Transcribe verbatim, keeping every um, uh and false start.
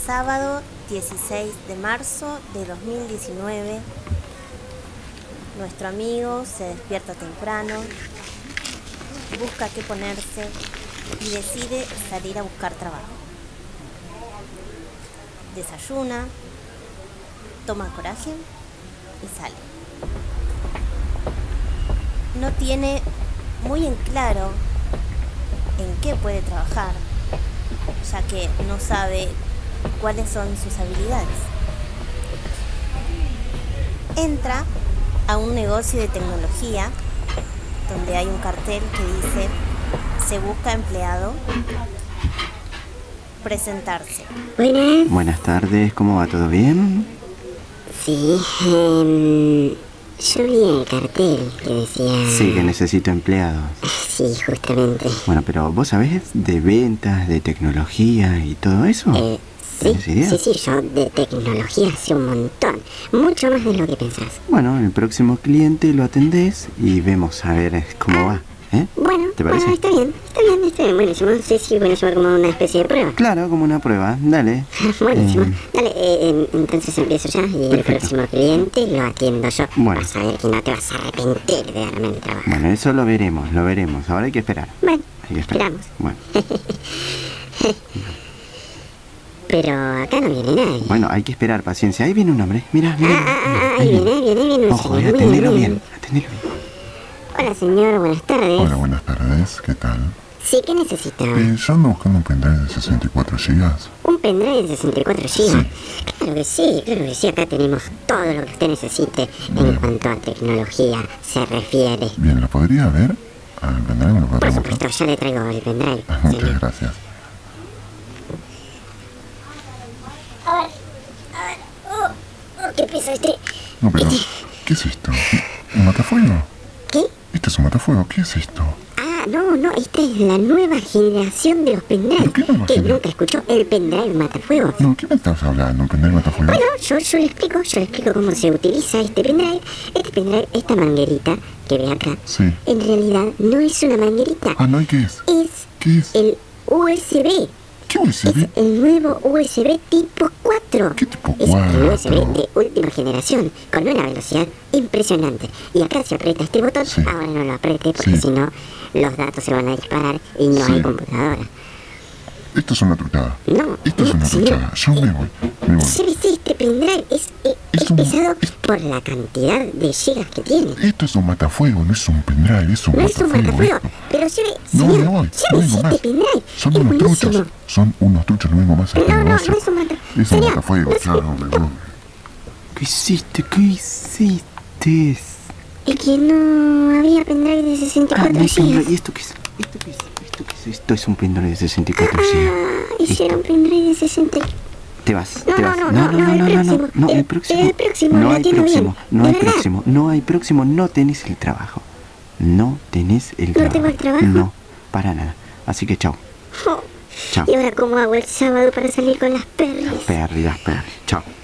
Sábado dieciséis de marzo de dos mil diecinueve. Nuestro amigo se despierta temprano, busca qué ponerse y decide salir a buscar trabajo. Desayuna, toma coraje y sale. No tiene muy en claro en qué puede trabajar, ya que no sabe cuáles son sus habilidades. Entra a un negocio de tecnología donde hay un cartel que dice: se busca empleado, presentarse. Buenas. Buenas tardes, ¿cómo va? ¿Todo bien? Sí, eh, yo vi el cartel que decía... Sí, que necesito empleados. Sí, justamente. Bueno, pero ¿vos sabés de ventas, de tecnología y todo eso? Eh, sí, ¿Tenés idea? sí, sí, yo de tecnología sé un montón. Mucho más de lo que pensás. Bueno, el próximo cliente lo atendés y vemos a ver cómo va, ¿eh? Bueno, ¿Te parece? bueno, está bien, está bien, está bien, buenísimo. Sí, sí, buenísimo, como una especie de prueba. Claro, como una prueba, dale. Buenísimo. Eh, Dale, eh, entonces empiezo ya y el Perfecto. próximo cliente lo atiendo yo. Bueno. Vas a ver que no te vas a arrepentir de darme el trabajo. Bueno, eso lo veremos, lo veremos. Ahora hay que esperar. Bueno, Hay que esperar. esperamos. Bueno, Pero acá no viene nadie. bueno, hay que esperar, paciencia. Ahí viene un hombre. Mira, mira. Ah, ah, ah, ahí ahí viene, ahí viene, ahí viene un Ojo, señor. eh, Muy atendelo muy bien, atendelo bien. Hola señor, buenas tardes. Hola, buenas tardes, ¿qué tal? Sí, ¿qué necesita? Eh, yo ando buscando un pendrive de sesenta y cuatro gigas. ¿Un pendrive de sesenta y cuatro gigas? Claro que sí, claro que sí, acá tenemos todo lo que usted necesite en Bien. cuanto a tecnología se refiere. Bien, ¿lo podría ver? ¿Al pendrive me lo Por podría supuesto, mostrar? ya le traigo el pendrive. Ah, muchas señor. gracias. A ver, a ver, oh, oh, ¿qué pesa este? No, pero, ¿qué es esto? ¿Un matafuego? ¿Qué? ¿Este es un matafuego? ¿Qué es esto? Ah, no, no, esta es la nueva generación de los pendrives. ¿Pero qué nueva ¿Que generación? nunca escuchó el pendrive matafuegos? No, ¿qué me estás hablando? ¿Un pendrive matafuego? Bueno, yo, yo le explico, yo le explico cómo se utiliza este pendrive. Este pendrive, esta manguerita que ve acá, Sí. en realidad no es una manguerita, Ah, no, ¿y qué es? es ¿Qué es? el U S B. ¿Qué U S Es B? el nuevo U S B tipo cuatro. ¿Qué tipo Es el U S B cuatro? de última generación, con una velocidad impresionante. Y acá se aprieta este botón, Sí. ahora no lo apriete porque Sí. si no los datos se van a disparar y no Sí. hay computadora. Esto es una truchada. No, Esto es no, una señor. truchada. Yo me voy. Me voy. Sí, sí, este pendrive es, es, Es es un- pesado es- por la cantidad de gigas que tiene. Esto es un matafuego, no es un pendrive, es un No es un matafuego. matafuego, esto. pero lleve, No, señor, me voy. lleve No vengo este más. pendrive. Son es unos buenísimo. truchos. Son unos truchos, no vengo más a este No, no, no negocio. es un mata- Es un señor, matafuego, no es- claro, me voy. ¿Qué hiciste? ¿Qué hiciste? Es que no había pendrive de sesenta y Ah, cuatro no hay pendrive. gigas. ¿Y esto qué es? ¿Esto qué es? ¿Esto qué es? Esto es un pendrive de sesenta y cuatro gigas. Ah, ese era un pendrive de sesenta. Te vas, No, te no, vas. no, no, no, no, no, no, el no, no, próximo. no, El- el próximo. el próximo, no lo hay atiendo próximo, bien. no ¿De hay verdad? próximo, no hay próximo, no tenés el trabajo. No tenés el ¿No trabajo. tengo el trabajo? No, para nada. Así que chao, Oh, chao. ¿y ahora cómo hago el sábado para salir con las perras? Pérdidas, pérdidas. Chao.